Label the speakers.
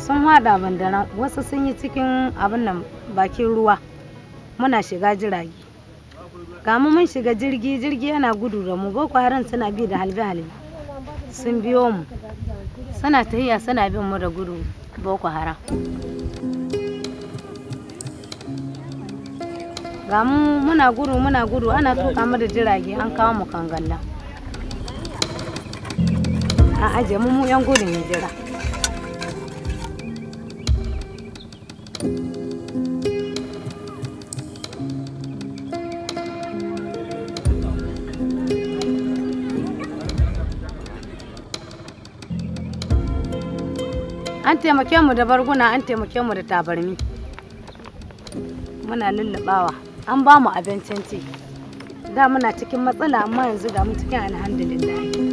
Speaker 1: sun hada bandaran, wasu sun yi cikin abin nan bakin ruwa muna shiga jirage. Ga mu mun shiga jirgi yana gudu da mu, Boko Haram suna bi da halbe sun biyo mu suna tahiya suna bin mu da gudu Boko Haram. Ga mu muna gudu ana tuka mu da jirage an kawo mu Kangalla an aje mu yan gudun hijira. An taimake mu da barguna, an taimake mu da tabarmi, muna lullubawa, an ba mu abincin ci. Da muna cikin matsala amma yanzu ga mu cikin alhamdulillah.